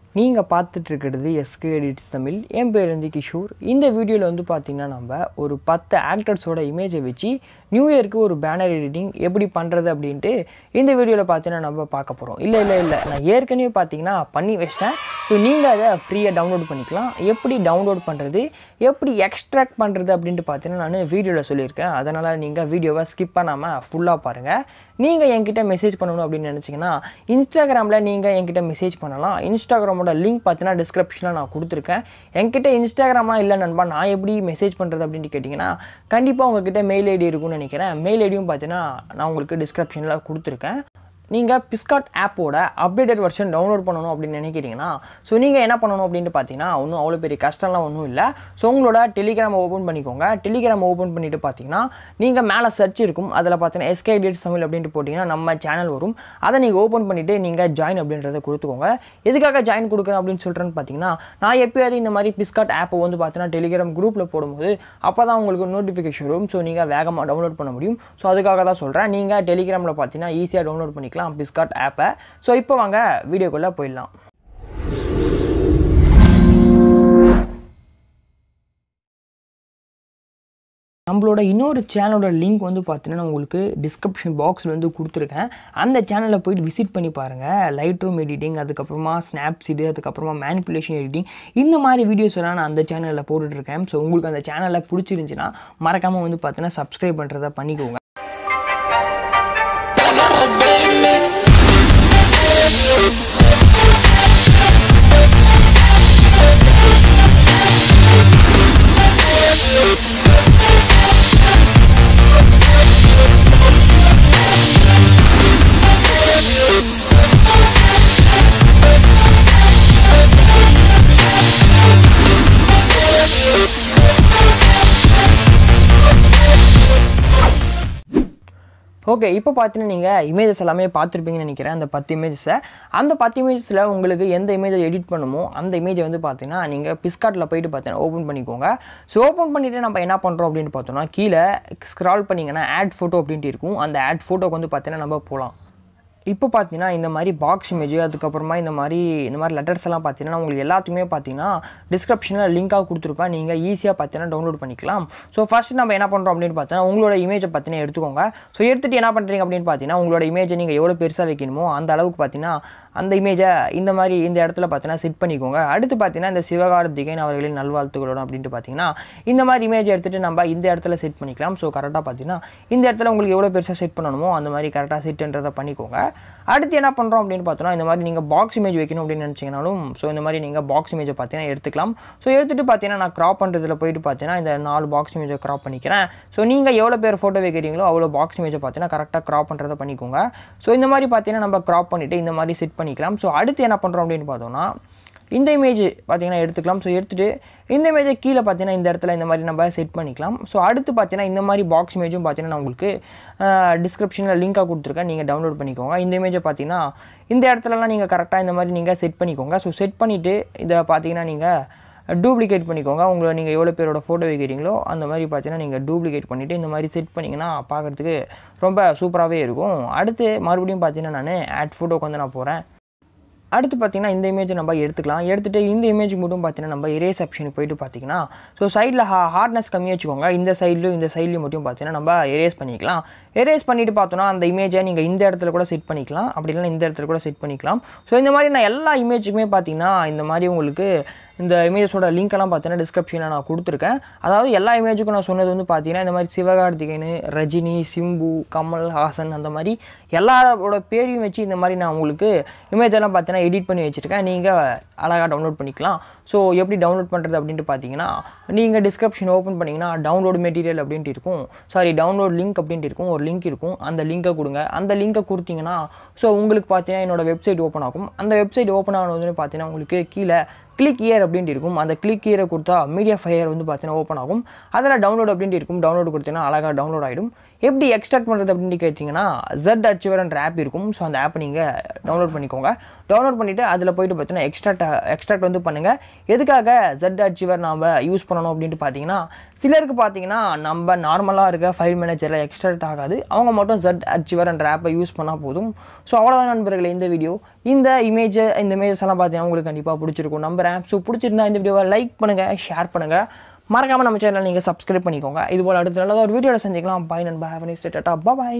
நீங்கள் பார்த்துட்டு இருக்கிறது எஸ்கே எடிட்ஸ் தமிழ். என் பேர் வந்து கிஷோர். இந்த வீடியோவில் வந்து பார்த்திங்கன்னா நம்ம ஒரு 10 ஆக்டர்ஸோட இமேஜை வச்சு நியூ இயருக்கு ஒரு பேனர் எடிட்டிங் எப்படி பண்ணுறது அப்படின்ட்டு இந்த வீடியோவில் பார்த்தீங்கன்னா நம்ம பார்க்க போகிறோம். இல்லை நான் ஏற்கனவே பார்த்தீங்கன்னா பண்ணி வச்சிட்டேன். ஸோ நீங்கள் அதை ஃப்ரீயாக டவுன்லோட் பண்ணிக்கலாம். எப்படி டவுன்லோட் பண்ணுறது, எப்படி எக்ஸ்ட்ராக்ட் பண்ணுறது அப்படின்ட்டு பார்த்தீங்கன்னா நான் வீடியோவில் சொல்லியிருக்கேன். அதனால் நீங்கள் வீடியோவை ஸ்கிப் பண்ணாமல் ஃபுல்லாக பாருங்கள். நீங்கள் என்கிட்ட மெசேஜ் பண்ணணும் அப்படின்னு நினச்சிங்கன்னா இன்ஸ்டாகிராமில் நீங்கள் என்கிட்ட மெசேஜ் பண்ணலாம். இன்ஸ்டாகிராமோட லிங்க் பார்த்தீங்கன்னா டிஸ்கிரிப்ஷனில் நான் கொடுத்துருக்கேன். என்கிட்ட இன்ஸ்டாகிராமாக இல்லை நண்பா, நான் எப்படி மெசேஜ் பண்ணுறது அப்படின்ட்டு கேட்டிங்கன்னா கண்டிப்பாக உங்ககிட்ட மெயில் ஐடி இருக்குன்னு நினைக்கிறேன். மெயில் ஐடியும் பார்த்தீங்கன்னா நான் உங்களுக்கு டிஸ்கிரிப்ஷனில் கொடுத்துருக்கேன். நீங்கள் பிக்சார்ட் ஆப்போட அப்டேட்டட் வெர்ஷன் டவுன்லோட் பண்ணணும் அப்படின்னு நினைக்கிறீங்கன்னா ஸோ நீங்கள் என்ன பண்ணணும் அப்படின்ட்டு பார்த்தீங்கன்னா ஒன்றும் அவ்வளோ பெரிய கஷ்டம்லாம் ஒன்றும் இல்லை. ஸோ உங்களோட டெலிகிராம் ஓப்பன் பண்ணிக்கோங்க. டெலிகிராம் ஓப்பன் பண்ணிவிட்டு பார்த்தீங்கன்னா நீங்கள் மேலே சர்ச் இருக்கும், அதில் பார்த்தீங்கன்னா எஸ்கே எடிட்ஸ் தமிழ் அப்படின்ட்டு போட்டிங்கன்னா நம்ம சேனல் வரும். அதை நீங்கள் ஓப்பன் பண்ணிவிட்டு நீங்கள் ஜாயின் அப்படின்றத கொடுத்துக்கோங்க. எதுக்காக ஜாயின் கொடுக்குறேன் அப்படின்னு சொல்கிறேன்னு பார்த்தீங்கன்னா நான் எப்போயாவது இந்த மாதிரி பிக்சார்ட் ஆப்பை வந்து பார்த்தீங்கன்னா டெலிகிராம் குரூப்பில் போடும்போது அப்போ தான் உங்களுக்கு நோட்டிஃபிகேஷன் வரும். ஸோ நீங்கள் வேகமாக டவுன்லோட் பண்ண முடியும். ஸோ அதுக்காக தான் சொல்கிறேன். நீங்கள் டெலிகிராமில் பார்த்தீங்கன்னா ஈஸியாக டவுன்லோட் பண்ணிக்கலாம் பிக்சார்ட் ஆப்பை. ஸோ இப்போ வாங்க வீடியோக்குள்ள போயிடலாம். நம்மளோட இன்னொரு சேனலோட லிங்க் வந்து பார்த்தீங்கன்னா உங்களுக்கு டிஸ்கிரிப்ஷன் பாக்ஸில் வந்து கொடுத்துருக்கேன். அந்த சேனலில் போயிட்டு விசிட் பண்ணி பாருங்கள். லைட் ரூம் எடிட்டிங், அதுக்கப்புறமா ஸ்னாப்சீடு, அதுக்கப்புறமா மேனிப்புலேஷன் எடிட்டிங், இந்த மாதிரி வீடியோஸ் எல்லாம் நான் அந்த சேனலில் போட்டுட்ருக்கேன். ஸோ உங்களுக்கு அந்த சேனலில் பிடிச்சிருந்துச்சின்னா மறக்காமல் வந்து பார்த்தீங்கன்னா சப்ஸ்கிரைப் பண்ணுறதை பண்ணிக்கோங்க. ஓகே, இப்போ பார்த்தீங்கன்னா நீங்கள் இமேஜஸ் எல்லாமே பார்த்துருப்பீங்கன்னு நினைக்கிறேன். அந்த 10 இமேஜஸை, அந்த 10 இமேஜஸில் உங்களுக்கு எந்த இமேஜை எடிட் பண்ணுமோ அந்த இமேஜை வந்து பார்த்தீங்கன்னா நீங்கள் பிக்சார்ட்டில் போயிட்டு பார்த்தீங்கன்னா ஓப்பன் பண்ணிக்கோங்க. ஸோ ஓப்பன் பண்ணிவிட்டு நம்ம என்ன பண்ணுறோம் அப்படின்னு பார்த்தோம்னா கீழே ஸ்க்ரால் பண்ணிங்கன்னா ஆட் ஃபோட்டோ அப்படின்ட்டு இருக்கும். அந்த ஆட் ஃபோட்டோக்கு வந்து பார்த்தீங்கன்னா நம்ம போகலாம். இப்போ பார்த்தீங்கன்னா இந்த மாதிரி பாக்ஸ் இமேஜ், அதுக்கப்புறமா இந்த மாதிரி லெட்டர்ஸ் எல்லாம் பார்த்தீங்கன்னா உங்களுக்கு எல்லாத்துக்குமே பார்த்தீங்கன்னா டிஸ்கிரிப்ஷனில் லிங்காக கொடுத்துருப்பேன். நீங்கள் ஈஸியாக பார்த்தீங்கன்னா டவுன்லோட் பண்ணிக்கலாம். ஸோ ஃபஸ்ட் நம்ம என்ன பண்ணுறோம் அப்படின்னு பார்த்தீங்கன்னா உங்களோட இமேஜை பார்த்தீங்கன்னா எடுத்துக்கோங்க. ஸோ எடுத்துகிட்டு என்ன பண்ணுறீங்க அப்படின்னு பார்த்தீங்கன்னா உங்களோட இமேஜை நீங்கள் எவ்வளோ பெருசாக வைக்கணுமோ அந்த அளவுக்கு பார்த்தீங்கன்னா அந்த இமேஜை இந்த மாதிரி இந்த இடத்துல பார்த்தீங்கன்னா செட் பண்ணிக்கோங்க. அடுத்து பார்த்தீங்கன்னா இந்த சிவகார்த்திகேயன் அவர்களின் நல்வாழ்த்துக்களோட அப்படின்ட்டு பார்த்தீங்கன்னா இந்த மாதிரி இமேஜ் எடுத்துகிட்டு நம்ம இந்த இடத்துல செட் பண்ணிக்கலாம். ஸோ கரெக்டாக பார்த்தீங்கன்னா இந்த இடத்துல உங்களுக்கு எவ்வளோ பெருசாக செட் பண்ணணுமோ அந்த மாதிரி கரெக்டாக செட்டுன்றதை பண்ணிக்கோங்க. அடுத்து என்ன பண்ணுறோம் அப்படின்னு பார்த்தோன்னா இந்த மாதிரி நீங்கள் பாக்ஸ் இமேஜ் வைக்கணும் அப்படின்னு நினச்சிங்கனாலும் ஸோ இந்த மாதிரி நீங்கள் பாக்ஸ் இமேஜை பார்த்தீங்கன்னா எடுத்துக்கலாம். ஸோ எடுத்துகிட்டு பார்த்தீங்கன்னா நான் க்ராப் பண்ணுறதுல போயிட்டு பார்த்தீங்கன்னா இந்த 4 பாக்ஸ் இமேஜை க்ராப் பண்ணிக்கிறேன். ஸோ நீங்கள் எவ்வளோ பேர் ஃபோட்டோ வைக்கிறீங்களோ அவ்வளோ பாக்ஸ் இமேஜை பார்த்தீங்கன்னா கரெக்டாக க்ராப் பண்ணுறதை பண்ணிக்கோங்க. ஸோ இந்த மாதிரி பார்த்தீங்கன்னா நம்ம க்ராப் பண்ணிவிட்டு இந்த மாதிரி செட் பண்ணிக்கலாம். ஸோ அடுத்து என்ன பண்ணுறோம் அப்படின்னு பார்த்தோம்னா இந்த இமேஜ் பார்த்தீங்கன்னா எடுத்துக்கலாம். ஸோ எடுத்துகிட்டு இந்த இமேஜை கீழே பார்த்தீங்கன்னா இந்த இடத்துல இந்த மாதிரி நம்ம செட் பண்ணிக்கலாம். ஸோ அடுத்து பார்த்தீங்கன்னா இந்த மாதிரி பாக்ஸ் இமேஜும் பார்த்தீங்கன்னா நான் உங்களுக்கு டிஸ்கிரிப்ஷனில் லிங்காக கொடுத்துருக்கேன். நீங்கள் டவுன்லோட் பண்ணிக்கோங்க. இந்த இமேஜை பார்த்தீங்கன்னா இந்த இடத்துலலாம் நீங்கள் கரெக்டாக இந்த மாதிரி நீங்கள் செட் பண்ணிக்கோங்க. ஸோ செட் பண்ணிவிட்டு இதை பார்த்தீங்கன்னா நீங்கள் டூப்ளிகேட் பண்ணிக்கோங்க. உங்களை நீங்கள் எவ்வளோ பேரோட ஃபோட்டோ வைக்கிறீங்களோ அந்த மாதிரி பார்த்தீங்கன்னா நீங்கள் டூப்ளிகேட் பண்ணிவிட்டு இந்த மாதிரி செட் பண்ணிங்கன்னா பார்க்குறதுக்கு ரொம்ப சூப்பராகவே இருக்கும். அடுத்து மறுபடியும் பார்த்தீங்கன்னா நான் ஆட் ஃபோட்டோக்கு வந்து நான் போகிறேன். அடுத்து பார்த்தீங்கன்னா இந்த இமேஜை நம்ம எடுத்துக்கலாம். எடுத்துகிட்டு இந்த இமேஜ் மட்டும் பார்த்தீங்கன்னா நம்ம எரேஸ் ஆப்ஷனுக்கு போய்ட்டு பார்த்தீங்கன்னா ஸோ சைடில் ஹார்ட்னஸ் கம்மியாக வச்சுக்கோங்க. இந்த சைட்லையும் மட்டும் பார்த்தீங்கன்னா நம்ம எரேஸ் பண்ணிக்கலாம். எரேஸ் பண்ணிவிட்டு பார்த்தோன்னா அந்த இமேஜை நீங்கள் இந்த இடத்துல கூட செட் பண்ணிக்கலாம், அப்படி இல்லைனா இந்த இடத்துல கூட செட் பண்ணிக்கலாம். ஸோ இந்த மாதிரி நான் எல்லா இமேஜுக்குமே பார்த்தீங்கன்னா இந்த மாதிரி உங்களுக்கு இந்த இமேஜஸோட லிங்க்கெல்லாம் பார்த்தீங்கன்னா டிஸ்கிரிப்ஷனில் நான் கொடுத்துருக்கேன். அதாவது எல்லா இமேஜுக்கும் நான் சொன்னது வந்து பார்த்தீங்கன்னா இந்த மாதிரி சிவகார்த்திகேயன், ரஜினி, சிம்பு, கமல் ஹாசன் அந்த மாதிரி எல்லாரோட பேரையும் வச்சு இந்த மாதிரி நான் உங்களுக்கு இமேஜெல்லாம் பார்த்தீங்கன்னா எடிட் பண்ணி வச்சுருக்கேன். நீங்கள் அழகாக டவுன்லோட் பண்ணிக்கலாம். ஸோ எப்படி டவுன்லோட் பண்ணுறது அப்படின்ட்டு பார்த்தீங்கன்னா நீங்கள் டிஸ்கிரிப்ஷன் ஓப்பன் பண்ணிங்கன்னா டவுன்லோட் மெட்டீரியல் அப்படின்ட்டு இருக்கும், டவுன்லோட் லிங்க் அப்படின்ட்டு இருக்கும், ஒரு லிங்க் இருக்கும். அந்த லிங்கை கொடுங்க. அந்த லிங்கை கொடுத்தீங்கன்னா ஸோ உங்களுக்கு பார்த்தீங்கன்னா என்னோடய வெப்சைட் ஓப்பன் ஆகும். அந்த வெப்சைட் ஓப்பன் ஆனதுன்னு பார்த்தீங்கன்னா உங்களுக்கு கீழே கிளிக் இயர் அப்படின்ட்டு இருக்கும். அந்த கிளிக் இயரை கொடுத்தா மீடியா ஃபயர் வந்து பார்த்தீங்கன்னா ஓப்பன் ஆகும். அதில் டவுன்லோட் அப்படின்ட்டு இருக்கும். டவுன்லோட் கொடுத்தீங்கன்னா அழகாக டவுன்லோட் ஆகிடும். எப்படி எக்ஸ்ட்ராக்ட் பண்ணுறது அப்படின்னு கேட்டிங்கன்னா Z அச்சீவர்ன்ற ஆப் இருக்கும். ஸோ அந்த ஆப்பை நீங்கள் டவுன்லோட் பண்ணிக்கோங்க. டவுன்லோட் பண்ணிவிட்டு அதில் போய்ட்டு பார்த்தீங்கன்னா எக்ஸ்ட்ராக்ட் வந்து பண்ணுங்கள். எதுக்காக Z அச்சீவர் நாம் யூஸ் பண்ணணும் அப்படின்ட்டு பார்த்தீங்கன்னா சிலருக்கு பார்த்தீங்கன்னா நம்ம நார்மலாக இருக்க ஃபைல் மேனேஜரில் எக்ஸ்ட்ராக்ட் ஆகாது. அவங்க மட்டும் Z அச்சீவர்ன்ற ஆப்பை யூஸ் பண்ணால் போதும். ஸோ அவ்வளோதான் நண்பர்களே இந்த வீடியோ. இந்த இமேஜஸ் எல்லாம் பார்த்தீங்கன்னா உங்களுக்கு கண்டிப்பாக பிடிச்சிருக்கும் நம்புறேன். ஸோ பிடிச்சிருந்தா இந்த வீடியோவை லைக் பண்ணுங்கள், ஷேர் பண்ணுங்கள். மறக்காமல் நம்ம சேனல் நீங்கள் சப்ஸ்கிரைப் பண்ணிக்கோங்க. இதுபோல் அடுத்த நல்லதாக ஒரு வீடியோவில் செஞ்சுக்கலாம். பை நண்பா, ஹேவ் எ நைஸ் டே, டாடா, பை.